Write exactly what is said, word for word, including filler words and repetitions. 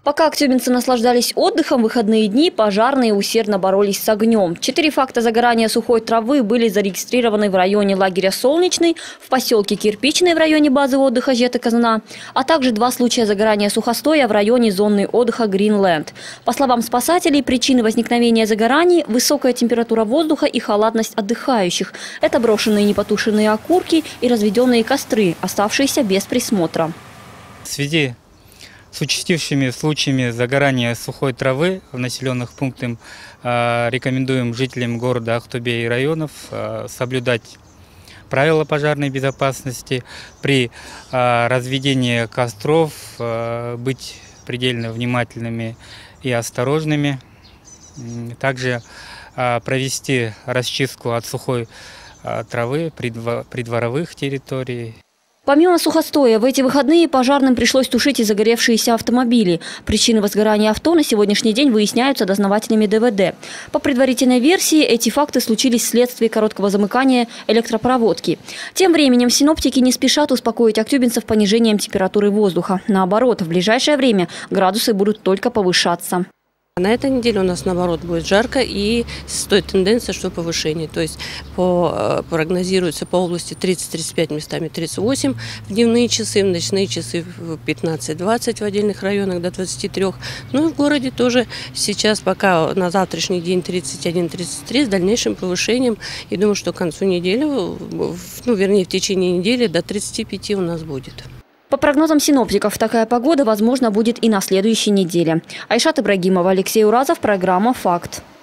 Пока актюбинцы наслаждались отдыхом, в выходные дни пожарные усердно боролись с огнем. Четыре факта загорания сухой травы были зарегистрированы в районе лагеря «Солнечный», в поселке Кирпичный в районе базы отдыха Жета-Казна, а также два случая загорания сухостоя в районе зоны отдыха Гринленд. По словам спасателей, причины возникновения загораний – высокая температура воздуха и халатность отдыхающих. Это брошенные непотушенные окурки и разведенные костры, оставшиеся без присмотра. В связи с участившими случаями загорания сухой травы в населенных пунктах э, рекомендуем жителям города Ахтубе и районов э, соблюдать правила пожарной безопасности при э, разведении костров, э, быть предельно внимательными и осторожными. Также э, провести расчистку от сухой э, травы придворовых территорий. Помимо сухостоя, в эти выходные пожарным пришлось тушить и загоревшиеся автомобили. Причины возгорания авто на сегодняшний день выясняются дознавателями Дэ Вэ Дэ. По предварительной версии, эти факты случились вследствие короткого замыкания электропроводки. Тем временем синоптики не спешат успокоить актюбинцев понижением температуры воздуха. Наоборот, в ближайшее время градусы будут только повышаться. На этой неделе у нас, наоборот, будет жарко и стоит тенденция, что повышение. То есть по, прогнозируется по области тридцать-тридцать пять, местами тридцать восемь в дневные часы, в ночные часы пятнадцать-двадцать в отдельных районах до двадцати трёх. Ну и в городе тоже сейчас пока на завтрашний день тридцать один — тридцать три с дальнейшим повышением. И думаю, что к концу недели, ну вернее в течение недели до тридцати пяти у нас будет. По прогнозам синоптиков, такая погода, возможно, будет и на следующей неделе. Айшат Ибрагимова, Алексей Уразов, программа «Факт».